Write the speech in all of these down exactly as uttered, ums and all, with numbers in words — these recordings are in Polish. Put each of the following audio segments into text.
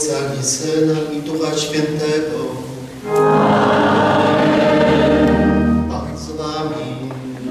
Ojca i Syna i Ducha Świętego. Pan z wami.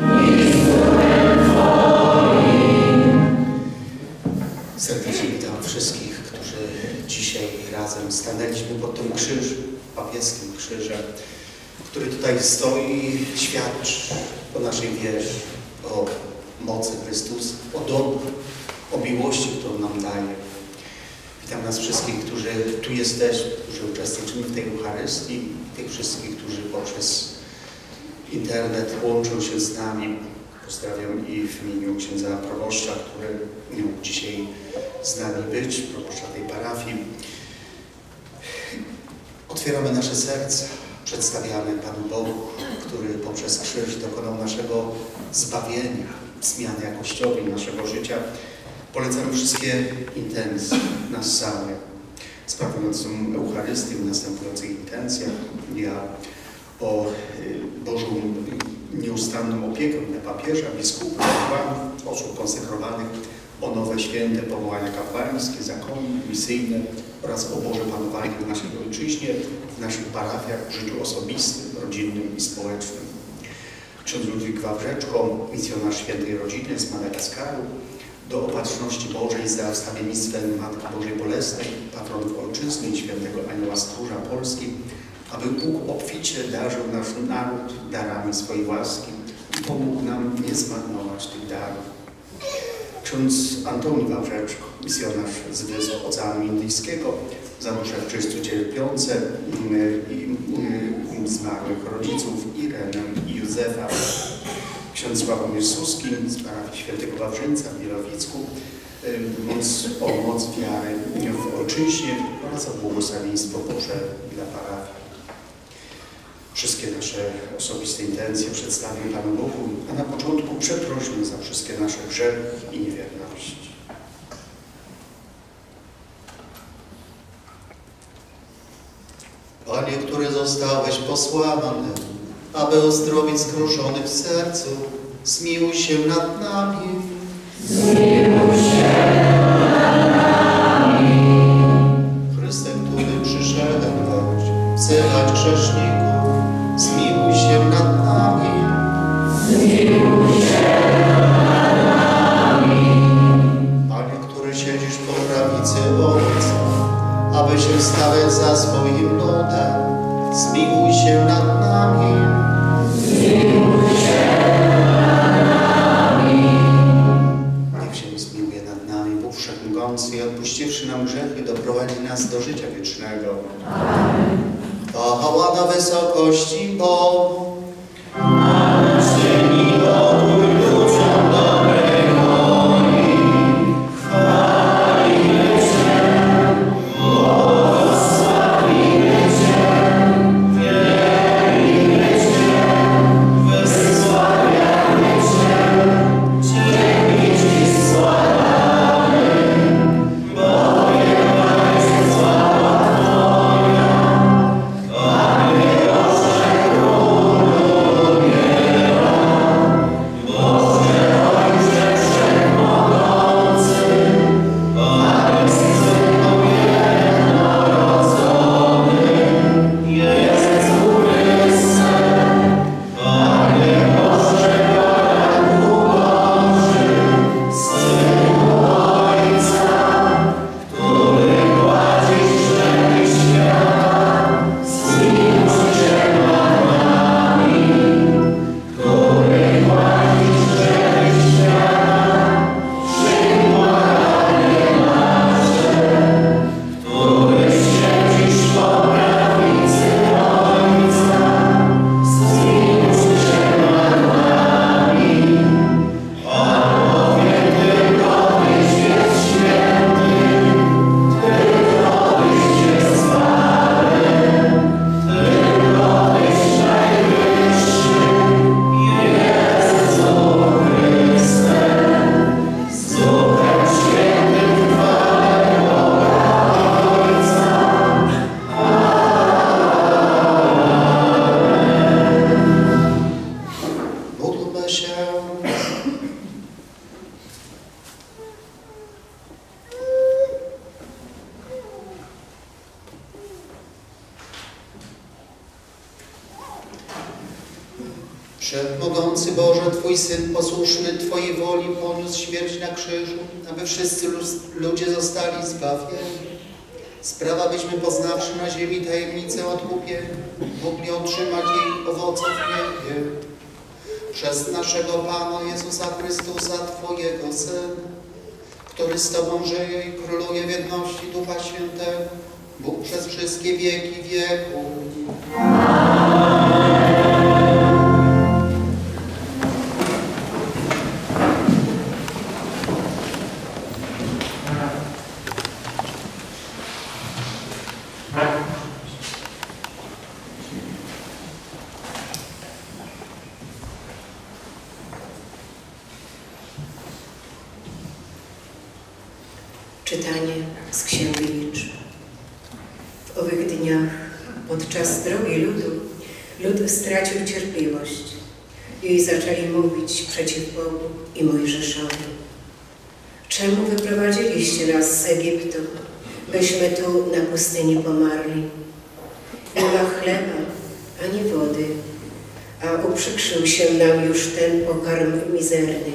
Serdecznie witam wszystkich, którzy dzisiaj razem stanęliśmy pod tym krzyżem, papieskim krzyżem, który tutaj stoi, świadczy o naszej wierze, o mocy Chrystusa, o dobru, o miłości, którą nam daje. Witam nas wszystkich, którzy tu jesteśmy, którzy uczestniczymy w tej Eucharystii, tych wszystkich, którzy poprzez internet łączą się z nami. Pozdrawiam i w imieniu księdza proboszcza, który nie mógł dzisiaj z nami być, proboszcza tej parafii. Otwieramy nasze serca, przedstawiamy Panu Bogu, który poprzez krzyż dokonał naszego zbawienia, zmiany jakościowej naszego życia. Polecamy wszystkie intencje nas samych, sprawując Eucharystię w następujących intencjach. Ja o Bożą nieustanną opiekę na papieża, biskupów, kapłanów, osób konsekrowanych, o nowe święte powołania kapłańskie, zakony, misyjne oraz o Boże panowanie w naszej ojczyźnie, w naszych parafiach, w życiu osobistym, rodzinnym i społecznym. Ksiądz Ludwik Wawrzeczko, misjonarz Świętej Rodziny z Madagaskaru, do Opatrzności Bożej za wstawiennictwem Matki Bożej Bolesnej, patronów ojczyzny i Świętego Anioła Stróża Polski, aby Bóg obficie darzył nasz naród darami swojej łaski i pomógł nam nie zmarnować tych darów. Ksiądz Antoni Wawrzeczko, misjonarz z wysp Oceanu Indyjskiego, za dusze w czyśćcu cierpiące i zmarłych rodziców Irenę i Józefa. Ksiądz Sławomir Suski z parafii Świętego Wawrzyńca w Wielowicku, mówiąc o moc wiary w ojczyźnie oraz o błogosławieństwo Boże dla parafii. Wszystkie nasze osobiste intencje przedstawię Panu Bogu, a na początku przeprośmy za wszystkie nasze grzechy i niewierności. Panie, który zostałeś posłany, aby uzdrowić skruszonych w sercu, zmiłuj się nad nami. Zmiłuj się nad nami. Chryste, który przyszedłeś wzywać grzeszników, zmiłuj się nad nami. Zmiłuj się nad nami. Panie, który siedzisz po prawicy Ojca, aby się stawiać za swoim ludem, zmiłuj się nad nami. Zmiłuj się nad nami. Niech się zmiłuje nad nami Bóg Wszechmogący i odpuściwszy nam grzechy, doprowadzi nas do życia wiecznego. Amen. Chwała na wysokości Bogu. Amen. Czyni pokój ludziom dobrego i chwalimy Cię, błogosławimy Cię, wielbimy Cię, wysławiamy Cię, dzięki Ci składamy, bowiem państwa Wszechmogący Boże, Twój Syn posłuszny Twojej woli poniósł śmierć na krzyżu, aby wszyscy ludzie zostali zbawieni. Sprawa, byśmy poznawszy na ziemi tajemnicę odkupienia, mogli otrzymać jej owoców w niebie. Przez naszego Pana Jezusa Chrystusa, Twojego Syna, który z Tobą żyje i króluje w jedności Ducha Świętego, Bóg przez wszystkie wieki wieków. Czytanie z Księgi Liczb. W owych dniach, podczas drogi ludu, lud stracił cierpliwość i zaczęli mówić przeciw Bogu i Mojżeszowi. Czemu wyprowadziliście nas z Egiptu, byśmy tu na pustyni pomarli? Nie ma chleba ani wody, a uprzykrzył się nam już ten pokarm mizerny.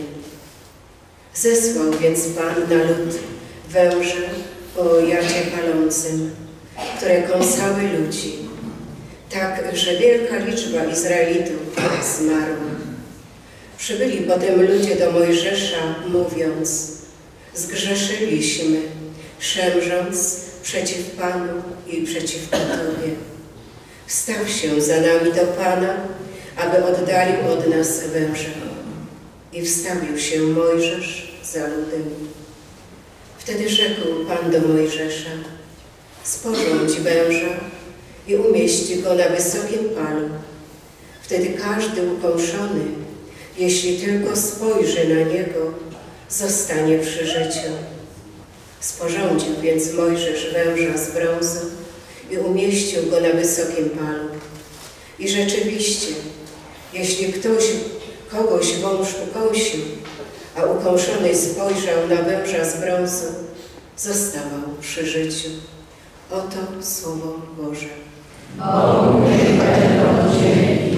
Zesłał więc Pan na lud węże o jacie palącym, które kąsały ludzi, tak, że wielka liczba Izraelitów zmarła. Przybyli potem ludzie do Mojżesza, mówiąc: zgrzeszyliśmy, szemrząc przeciw Panu i przeciwko Tobie. Wstaw się za nami do Pana, aby oddalił od nas węże. I wstawił się Mojżesz za ludem. Wtedy rzekł Pan do Mojżesza: sporządź węża i umieść go na wysokim palu. Wtedy każdy ukąszony, jeśli tylko spojrzy na niego, zostanie przy życiu. Sporządził więc Mojżesz węża z brązu i umieścił go na wysokim palu. I rzeczywiście, jeśli ktoś kogoś wąż ukąsił, a ukąszony spojrzał na węża z brązu, zostawał przy życiu. Oto Słowo Boże. O, niech będą dzięki.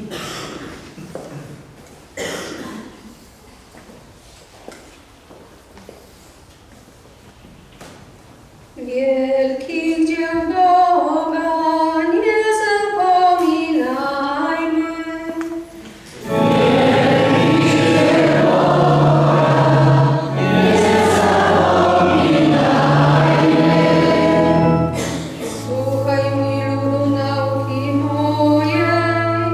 Wielkich dzieł Boga nie zapominajmy. Słuchaj mi, ludu, nauki mojej.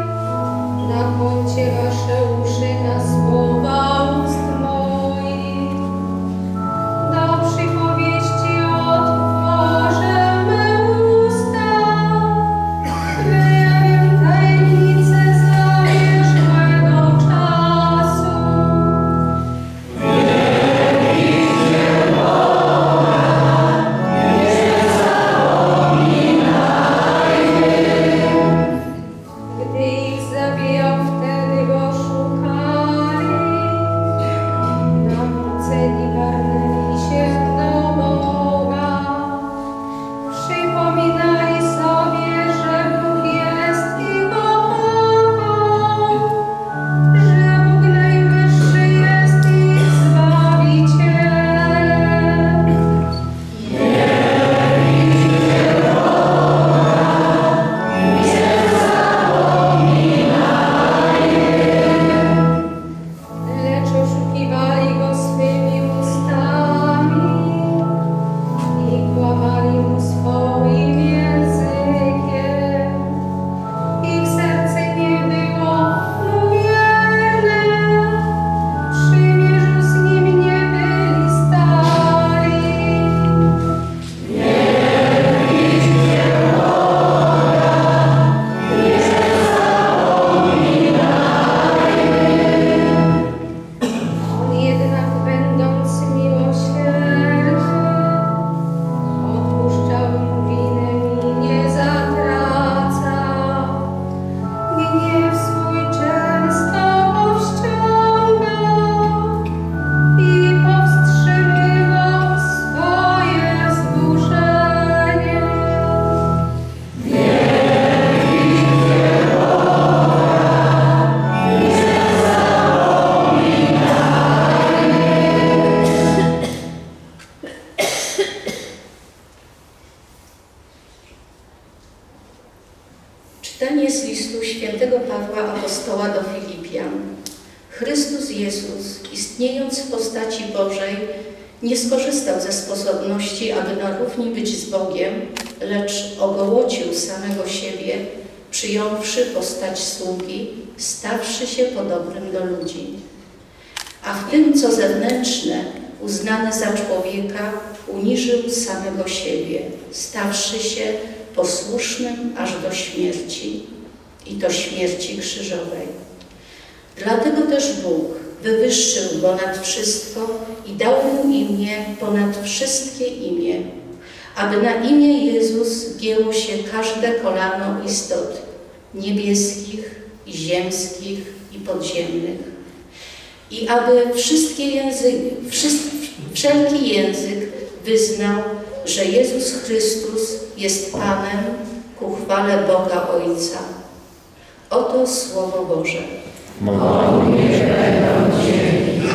Chrystus Jezus, istniejąc w postaci Bożej, nie skorzystał ze sposobności, aby na równi być z Bogiem, lecz ogołocił samego siebie, przyjąwszy postać sługi, stawszy się podobnym do ludzi. A w tym, co zewnętrzne, uznany za człowieka, uniżył samego siebie, stawszy się posłusznym aż do śmierci, i to śmierci krzyżowej. Dlatego też Bóg wywyższył go nad wszystko i dał mu imię ponad wszystkie imię, aby na imię Jezus gięło się każde kolano istot niebieskich i ziemskich i podziemnych, i aby wszystkie języki, wszyscy, wszelki język wyznał, że Jezus Chrystus jest Panem ku chwale Boga Ojca. Oto Słowo Boże. Bogu niech będą dzięki.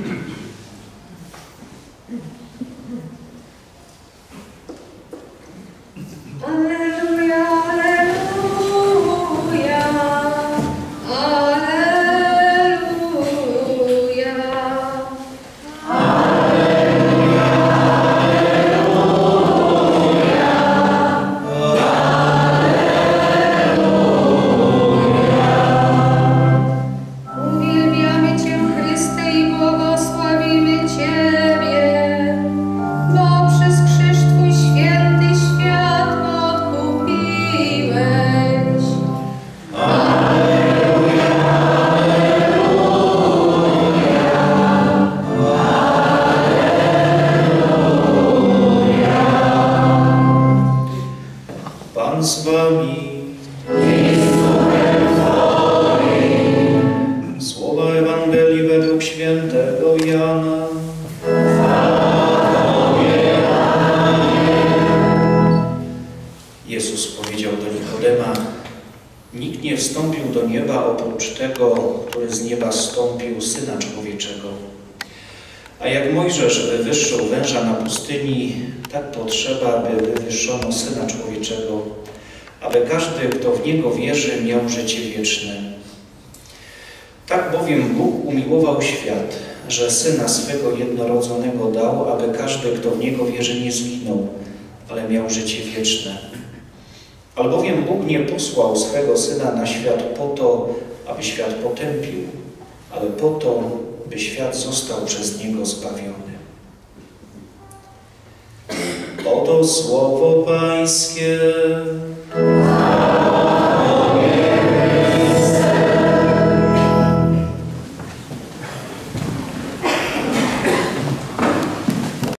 Alleluja, alleluja, alleluja. Uwielbiamy Cię, Chryste, i błogosławimy Ciebie, bo przez krzyż Twój święty świat odkupiłeś. Pan z wami. Słowa Ewangelii według świętego Jana. Jezus powiedział do Nikodema: nikt nie wstąpił do nieba oprócz tego, który z nieba zstąpił, Syna Człowieczego. A jak Mojżesz wywyższył węża na pustyni, tak potrzeba, by wywyższono Syna Człowieczego, aby każdy, kto w Niego wierzy, miał życie wieczne. Tak bowiem Bóg umiłował świat, że Syna swego jednorodzonego dał, aby każdy, kto w Niego wierzy, nie zginął, ale miał życie wieczne. Albowiem Bóg nie posłał swego Syna na świat po to, aby świat potępił, ale po to, by świat został przez Niego zbawiony. Oto Słowo Pańskie.